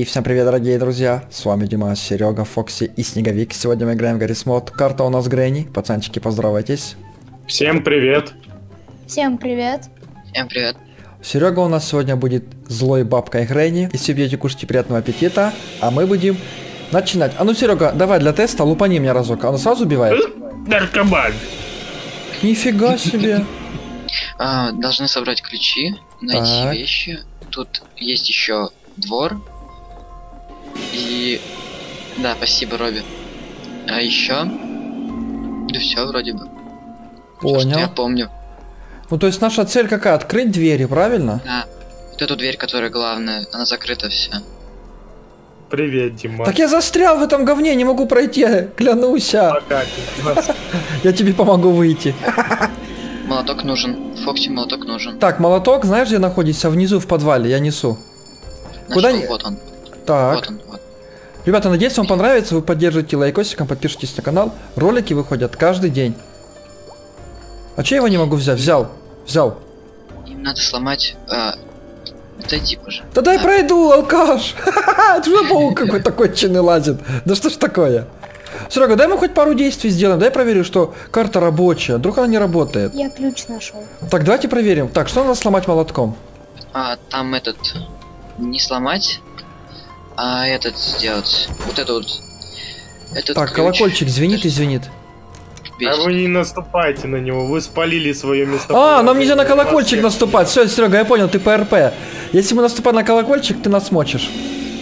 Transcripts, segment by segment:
всем привет, дорогие друзья! С вами Дима, Серега, Фокси и Снеговик. Сегодня мы играем в Гаррис Мод. Карта у нас Грэнни. Пацанчики, поздоровайтесь. Всем привет! Всем привет! Всем привет! Серега у нас сегодня будет злой бабкой Грэнни. Если будете кушать, приятного аппетита. А мы будем начинать. А ну, Серега, давай для теста лупани меня разок. Она сразу убивает? Наркоман! Нифига себе! Должны собрать ключи, найти Так. вещи. Тут есть еще двор. И... Да, спасибо, Робби. А еще... Да все, вроде бы. Всё, что я Понял. помню. Ну, то есть наша цель какая? Открыть двери, правильно? Да. Вот эту дверь, которая главная, она закрыта вся. Привет, Дима. Так я застрял в этом говне, не могу пройти, клянусь. Пока, Я тебе помогу выйти. Молоток нужен. Фокси, молоток нужен. Так, молоток, знаешь, где находится? Внизу в подвале, я несу. Нашел, Куда не- вот он. Так. Вот он, вот. Ребята, надеюсь, вам понравится, вы поддержите лайкосиком, подпишитесь на канал. Ролики выходят каждый день. А че я его не могу взять? Взял. Им надо сломать... Отойди, боже. Да дай пройду, алкаш! Ты же паук какой такой конченый лазит. Да что ж такое? Серега, дай мы хоть пару действий сделаем. Дай проверю, что карта рабочая. Вдруг она не работает. Я ключ нашел. Так, давайте проверим. Так, что надо сломать молотком? Там этот... Не сломать, а этот сделать. Вот это вот. Этот Так, ключ. колокольчик звенит и звенит. А Бесит. вы не наступайте на него, вы спалили свое место. Нам нельзя на колокольчик наступать. Все, Серега, я понял, ты ПРП. Если мы наступаем на колокольчик, ты нас мочишь.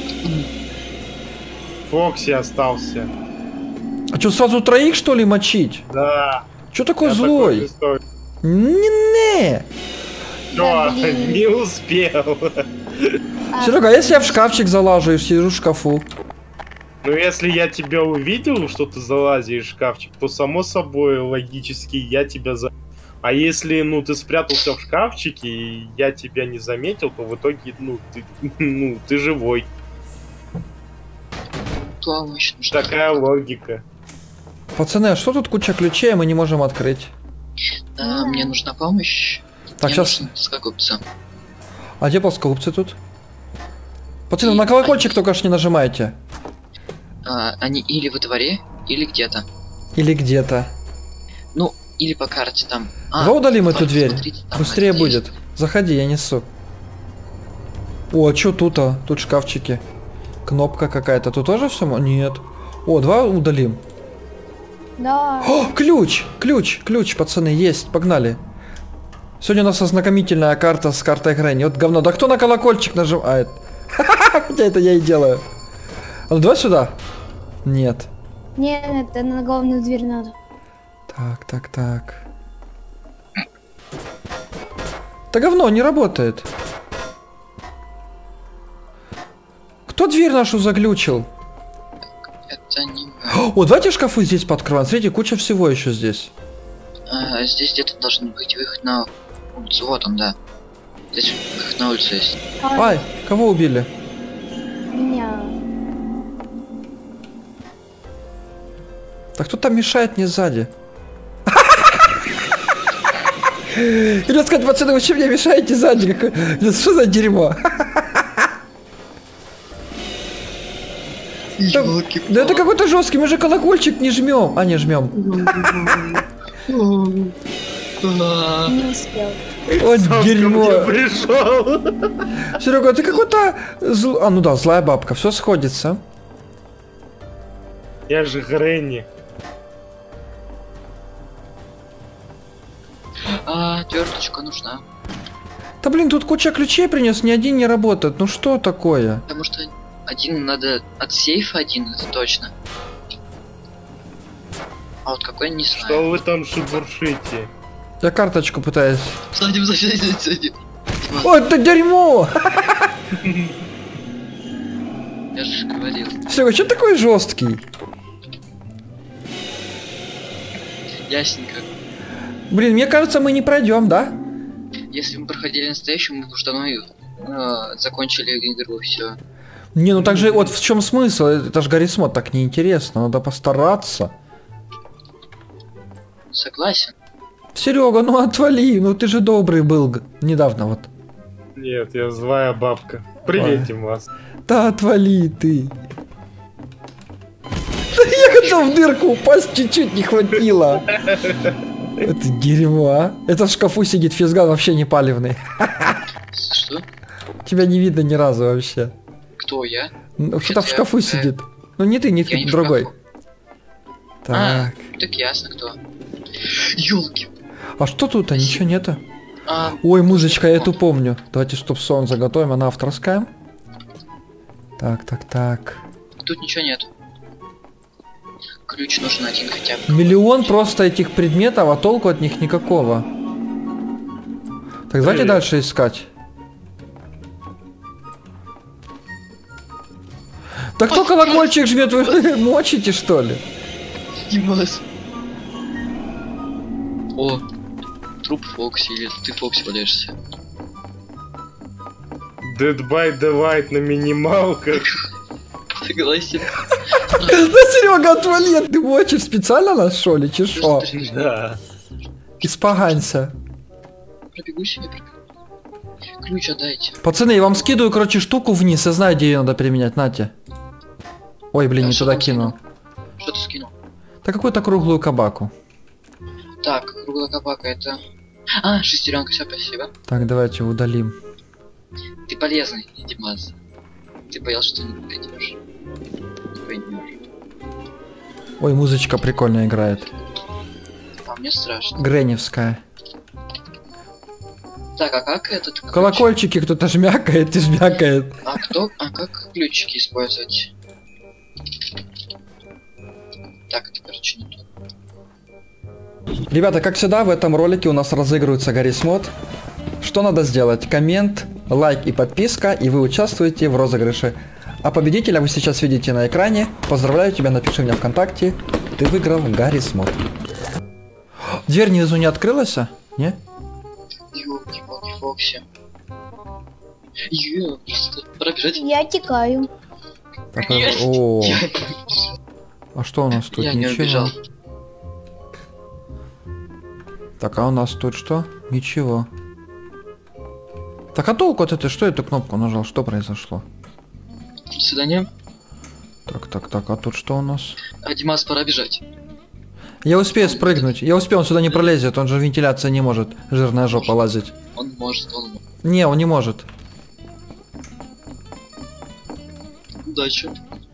Фокси остался. А что, сразу троих, что ли, мочить? Да. Че такой я злой? такой жестокий. Не-не. Чё, блин. не успел. Серега, а если я в шкафчик залажу и сижу в шкафу? Ну если я тебя увидел, что ты залазишь в шкафчик, то само собой логически я тебя А если, ты спрятался в шкафчике, и я тебя не заметил, то в итоге, ты живой. Помощь. Такая логика. Пацаны, а что тут куча ключей, а мы не можем открыть? Да, мне нужна помощь. Так, Мне сейчас... нужен плоскогубцы. А где плоскогубцы тут? Пацаны, И на колокольчик они- только ж не нажимайте. Они или во дворе, или где-то. Или где-то. Ну, или по карте там. Давай удалим эту смотрите, дверь. смотрите, там Быстрее где-то есть. будет. Заходи, я несу. О, а чё тут, а? Тут шкафчики. Кнопка какая-то. Тут тоже все? Нет. О, два удалим. Да. О, ключ! Ключ, пацаны, есть. Погнали. Сегодня у нас ознакомительная карта с картой Грэнни. Вот говно. Да кто на колокольчик нажимает? Хотя это я и делаю. А ну давай сюда. Нет. Нет, это на главную дверь надо. Так. Да говно, не работает. Кто дверь нашу заглючил? Это не... О, давайте шкафы здесь подкрываем. Смотрите, куча всего еще здесь. Здесь где-то должен быть выход на улицу. Вот он, да. Здесь выход на улицу есть. Ай, кого убили? Меня. Так кто там мешает мне сзади? Или сказать, пацаны, вы что мне мешаете сзади? Что за дерьмо? Да это какой-то жесткий, мы же колокольчик не жмем. А, не жмем. Не успел. Вот Сам ко мне дерьмо. пришел. Серега, ты какой-то... А, ну да, злая бабка, все сходится. Я же Грэнни. Отверточка нужна. Да блин, тут куча ключей принес, ни один не работает. Ну что такое? Потому что один надо от сейфа, один, это точно. А вот какой не знаю. Что вы там шебуршите? Я карточку пытаюсь. Садим. Ой, это дерьмо! Я же говорил. Серега, что такой жесткий? Ясненько. Блин, мне кажется, мы не пройдем, да? Если мы проходили настоящую, мы бы уже давно закончили игру, все. Не, ну так же, вот в чем смысл? Это же Гаррис Мод, так неинтересно, надо постараться. Согласен. Серега, ну отвали, ну ты же добрый был недавно вот. Нет, я злая бабка. Приветим Ой. вас. Да отвали ты. Да я хотел в дырку упасть, чуть-чуть не хватило. Это дерьмо, а? Это в шкафу сидит физган, вообще не палевный. Что? Тебя не видно ни разу вообще. Кто я? Что-то в шкафу сидит. Ну не ты, Я не в другой. шкафу. Так. Так ясно кто. Ёлки. А что тут? А ничего нету? А, Ой, музычка, я эту помню. Давайте стоп-сон заготовим, она авторская. Так. тут ничего нет. Ключ нужен один хотя бы. Миллион просто этих предметов, а толку от них никакого. Так, давайте дальше искать. Так кто колокольчик жмет? Вы мочите, что ли? Димас. О, труп Фокси, или ты Фокси валяешься? Dead by Daylight на минималках. Согласен. Да, Серега, отвали! Ты мочишь специально нас, что ли, чешо? Да. Испоганься. Пробегу себе, пробегу. Ключ отдайте. Пацаны, я вам скидываю, короче, штуку вниз. Я знаю, где ее надо применять. Нате. Ой, блин, А не что туда там кинул. Что ты скинул? Да какую-то круглую кабаку. Так, круглая кабака это... А, шестеренка, все, спасибо. Так, давайте удалим. Ты полезный, Димас. Ты боялся, что не пойдешь. Пойдешь. Ой, музычка прикольно играет. А мне страшно. Греневская. Так, а как этот ключ? Колокольчики кто-то жмякает и жмякает. А кто? А как ключики использовать? Так, это, короче, не то. Ребята, как всегда, в этом ролике у нас разыгрывается Гаррис Мод. Что надо сделать? Коммент, лайк и подписка, и вы участвуете в розыгрыше. А победителя вы сейчас видите на экране. Поздравляю тебя, напиши мне ВКонтакте. Ты выиграл Гаррис Мод. Дверь внизу не открылась? Не? Ёлки-палки, Фокси. Просто пора бежать. Я текаю. Так, Нет. о, Я а что у нас тут? не Ничего. убежал. Так, а у нас тут что? Ничего. Так, а толку от этой, что эту кнопку нажал? Что произошло? До свидания. Так, а тут что у нас? А, Димас, пора бежать. Я успею спрыгнуть. Я успею, он сюда не пролезет, он же вентиляция не может. Жирная жопа лазить. Он может. Не, он не может. Удачи.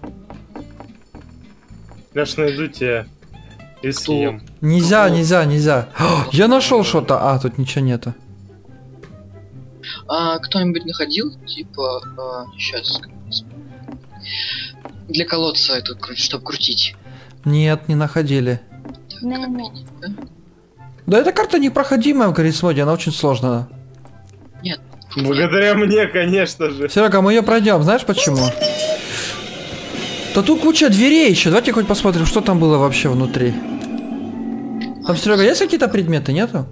Я ж найду тебя и съем. Нельзя, Ого. нельзя. О, я нашел что-то. А, тут ничего нету. А кто-нибудь находил? Типа, сейчас. Для колодца эту, чтобы крутить. Нет, не находили. Не-не. Да эта карта непроходимая в Гаррис Моде, она очень сложная. Благодаря мне, конечно же. Серега, мы ее пройдем, знаешь почему? Да тут куча дверей еще. Давайте хоть посмотрим, что там было вообще внутри. Там, Серега, есть какие-то предметы, нету?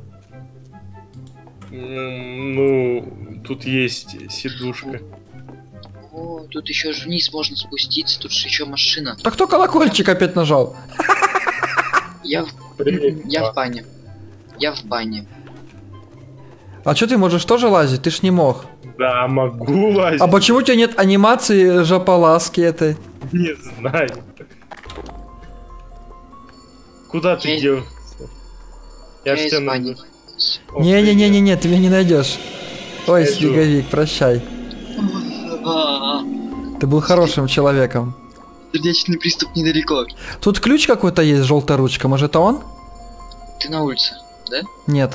Ну, тут есть сидушка. О, тут еще же вниз можно спуститься, тут же еще машина. Так кто колокольчик опять нажал? Я в бане. Я в бане. А что ты можешь тоже лазить? Ты ж не мог. Да, могу лазить. А почему у тебя нет анимации жополазки этой? Не знаю. Куда ты Я- делся? Я ж из тебя бани. найду. О, Не-не-не-не, ты меня не найдешь. Ой, Найду. снеговик, прощай. А, Ты был хорошим человеком. Сердечный приступ недалеко. Тут ключ какой-то есть, желтая ручка. Может, это он? Ты на улице, да? Нет.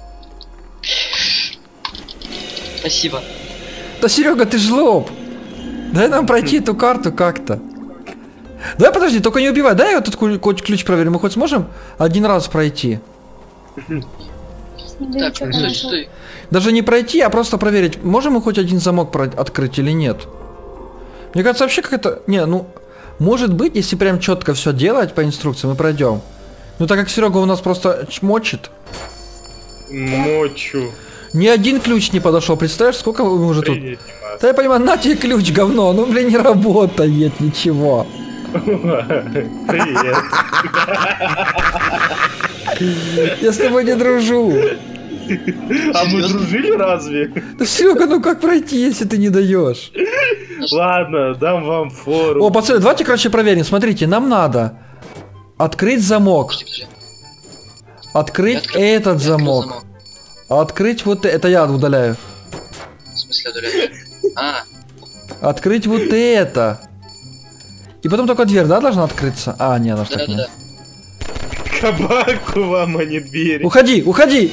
Спасибо. Да, Серега, ты жлоб. Дай нам пройти эту карту как-то. Давай, подожди, только не убивай. Дай этот ключ проверим. Мы хоть сможем один раз пройти? Так, стой, стой. Даже не пройти, а просто проверить, можем мы хоть один замок открыть или нет. Мне кажется, вообще как-то... Не, ну... Может быть, если прям четко все делать по инструкции, мы пройдем. Ну так как Серега у нас просто чмочит. Мочу. Ни один ключ не подошел. Представляешь, сколько мы уже тут... Привет, Димас. Да я понимаю, на тебе ключ, говно. Ну, блин, не работает ничего. Привет. Я с тобой не дружу. А мы Серьезно? дружили разве? Да, Серега, ну как пройти, если ты не даешь? Ладно, дам вам фору. О, пацаны, давайте, короче, проверим. Смотрите, нам надо открыть замок, Подожди. открыть Я этот открыл замок, открыть вот это я удаляю, В смысле, удаляю? А, открыть вот это. И потом только дверь, да, должна открыться? А, не, она ж так не. да-да-да. Кабаку вам, а не двери. Уходи, уходи!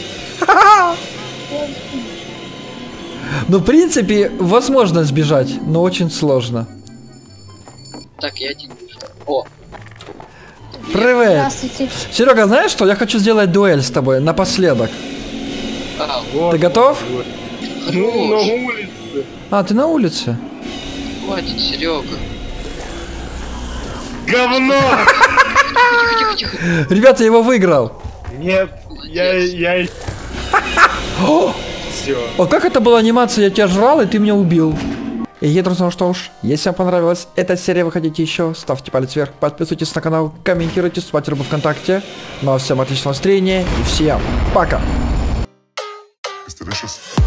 Ну, в принципе, возможно сбежать, но очень сложно. Так, я один вижу. О, Привет! Здравствуйте. Серега, знаешь что? Я хочу сделать дуэль с тобой напоследок. Вот, Ты готов? вот. Ну, на хорош. улице. А, ты на улице? Хватит, Серега. Говно! Тихо. Ребята, я его выиграл. Нет, я... О, Все. а как это была анимация? Я тебя жрал, и ты меня убил. И я, друзья, ну что уж, если вам понравилась эта серия, вы хотите еще, ставьте палец вверх, подписывайтесь на канал, комментируйте, ставьте руку ВКонтакте. Ну а всем отличного настроения и всем пока! It's delicious.